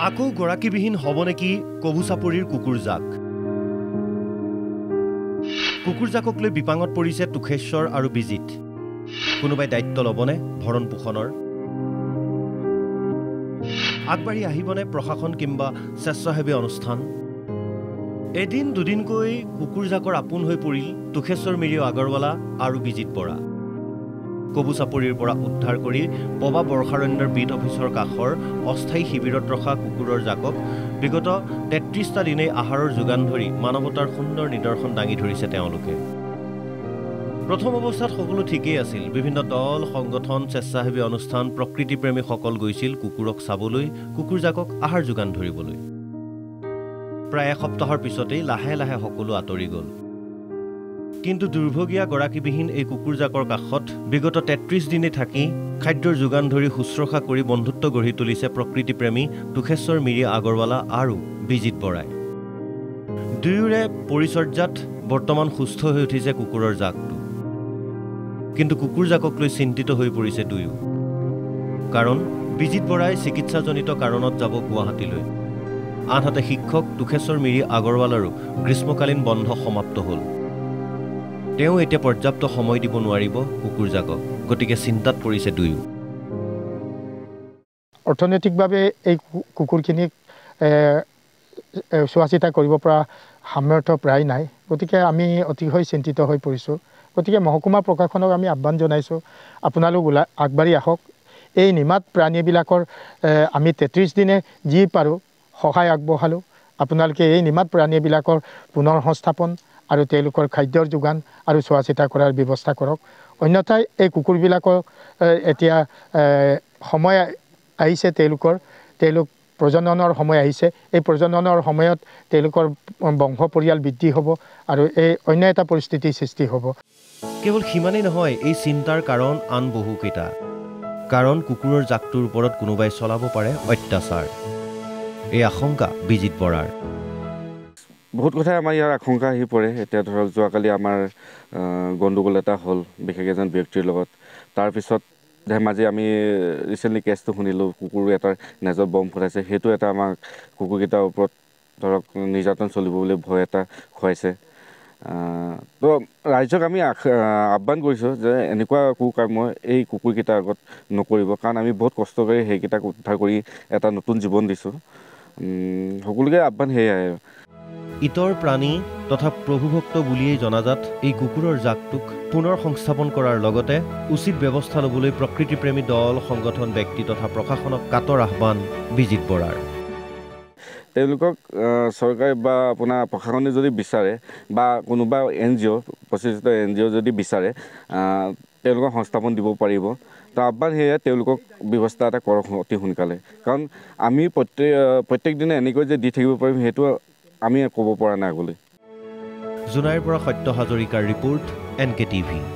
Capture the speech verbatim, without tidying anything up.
আকৌ গৰাকীবিহীন হ'ব নেকি কবুচাপৰিৰ কুকুৰজাক কুকুৰজাকক লৈ বিপাঙত পৰিছে তুখেশ্বৰ আৰু বিজিত কোনোবাই দায়িত্ব ল'বনে ভৰণ পোষণৰ আগবাঢ়ি আহিবনে প্ৰশাসন কিংবা স্বেচ্ছাসেৱী অনুষ্ঠান এদিন দুদিনকৈ কুকুৰজাকৰ আপোন হৈ পৰিল তুখেশ্বৰ মিৰিয় আগৰৱালা আৰু বিজিত বৰা কবুচাপৰিৰ পৰা উদ্ধাৰ কৰি পবা বৰ্ষাৰণ্যৰ বিট অফিচৰ কাষৰ অস্থায়ী শিবিৰত ৰখা কুকুৰৰ জাকক বিগত তেত্ৰিশটা দিনেই আহাৰৰ যোগান ধৰি মানৱতাৰ সুন্দৰ নিদৰ্শন দাঙি ধৰিছে তেওঁলোকে প্ৰথম অৱস্থাত সকলো ঠিকেই আছিল বিভিন্ন দল সংগঠন স্বেচ্ছাসেৱী অনুষ্ঠান প্ৰকৃতিপ্ৰেমীসকল গৈছিল কুকুৰক চাবলৈ কুকুৰজাকক আহাৰ যোগান ধৰিবলৈ প্ৰায় এসপ্তাহৰ পিছতেই লাহে লাহে সকলো আঁতৰি গ'ল কিন্তু দুৰ্ভগীয়া গৰাকীবিহীন এই কুকুৰজাকৰ কাষত বিগত তেত্ৰিশ দিনে থাকি খাদ্যৰ যোগান ধৰি শুশ্ৰূষা কৰি বন্ধুত্ব গঢ়ি তুলিছে প্ৰকৃতিপ্ৰেমী তুখেশ্বৰ মিৰি আগৰৱালা আৰু বিজিত বৰাই দুয়োৰে পৰিচৰ্যাত বৰ্তমান সুস্থ হৈ উঠিছে কুকুৰৰ জাকটো কিন্তু কুকুৰজাকক লৈ চিন্তিত হৈ পৰিছে দুয়ো কাৰণ বিজিত বৰাই চিকিৎসাজনিত কাৰণত যাব গুৱাহাটীলৈ আনহাতে শিক্ষক তুখেশ্বৰ মিৰি আগৰৱালাৰো গ্ৰীষ্মকালীন বন্ধ সমাপ্ত হ'ল তেওঁ এতিয়া পৰ্যাপ্ত সময় দিব নোৱাৰিব কুকুৰজাকক গতিকে চিন্তাত পৰিছে দুয়ো অৰ্থনৈতিকভাৱে এই কুকুৰখিনিক চোৱা চিতা কৰিব পৰা সামৰ্থ্য প্ৰায় নাই গতিকে আমি অতিশয় চিন্তিত হৈ পৰিছোঁ গতিকে মহকুমা প্ৰশাসনক আমি আহ্বান জনাইছোঁ আপোনালোক ওলাই আগবাঢ়ি আহক এই নিমাত প্ৰাণীবিলাকৰ আমি তেত্ৰিশ দিনে যি পাৰোঁ সহায় আগবঢ়ালোঁ আপোনালোকে এই নিমাত প্ৰাণীবিলাকৰ পুনৰ সংস্থাপন আৰু তেওঁলোকৰ খাদ্যৰ যোগান আৰু চোৱা চিতা কৰাৰ ব্যৱস্থা কৰক অন্যথাই এই কুকুৰবিলাকৰ এতিয়া সময় আহিছে তেওঁলোকৰ তেওঁলোক প্ৰজননৰ সময় আহিছে এই প্ৰজননৰ সময়ত তেওঁলোকৰ বংশ পৰিয়াল বৃদ্ধি হ'ব আৰু এই অন্য এটা পৰিস্থিতিৰ সৃষ্টি হ'ব কেৱল সিমানেই নহয় এই চিন্তাৰ কাৰণ আন বহুকেইটা কাৰণ কুকুৰৰ জাকটোৰ ওপৰত কোনোবাই চলাব পাৰে অত্যাচাৰ এই আশংকা বিজিত বৰাৰ বহুত কথাই আমাৰ ইয়াৰ আশংকা আহি পৰে এতিয়া ধৰক যোৱাকালি আমাৰ গণ্ডগোল এটা হ'ল বিশেষ এজন ব্যক্তিৰ লগত তাৰপিছত ধেমাজি আমি ৰিচেণ্টলি কেছটো শুনিলোঁ কুকুৰ এটাৰ নেজত বম ফুটাইছে সেইটো এটা আমাক কুকুৰকেইটাৰ ওপৰত ধৰক নিৰ্যাতন চলিব বুলি ভয় এটা খুৱাইছে তো ৰাইজক আমি আহ্বান কৰিছোঁ যে এনেকুৱা কুকৰ্ম এই কুকুৰকেইটাৰ আগত নকৰিব কাৰণ আমি বহুত কষ্ট কৰি সেইকেইটাক উদ্ধাৰ কৰি এটা নতুন জীৱন দিছোঁ সকলোকে আহ্বান সেয়াই ইতৰ প্ৰাণী তথা প্ৰভুভক্ত বুলিয়েই জনাজাত এই কুকুৰৰ জাকটোক পুনৰ সংস্থাপন কৰাৰ লগতে উচিত ব্যৱস্থা ল'বলৈ প্ৰকৃতিপ্ৰেমী দল সংগঠন ব্যক্তি তথা প্ৰশাসনক কাতৰ আহ্বান বিজিত বৰাৰ তেওঁলোকক চৰকাৰে বা আপোনাৰ প্ৰশাসনে যদি বিচাৰে বা কোনোবা এন জি অ' প্ৰচিচিত এন জি অ' যদি বিচাৰে তেওঁলোকক সংস্থাপন দিব পাৰিব তো আহ্বান সেয়ে তেওঁলোকক ব্যৱস্থা এটা কৰক অতি সোনকালে কাৰণ আমি প্ৰত্যেক প্ৰত্যেক দিনে এনেকৈ যে দি থাকিব পাৰিম সেইটো আমি ক'ব পৰা নাই আগলৈ জোনাইৰ পৰা সত্য হাজৰিকাৰ ৰিপৰ্ট এন কে টিভি